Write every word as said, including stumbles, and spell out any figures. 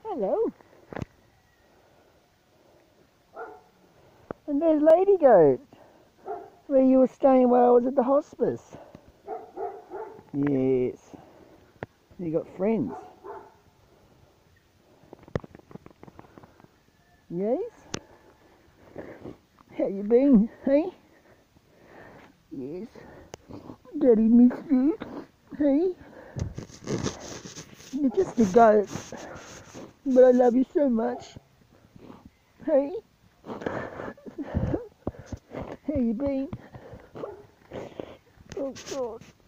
Hello. And there's Lady Goat, where you were staying while I was at the hospice. Yes. You got friends. Yes? How you been, hey? Yes. Daddy missed you, hey? You're just a goat, but I love you so much. Hey? How you been? Oh God.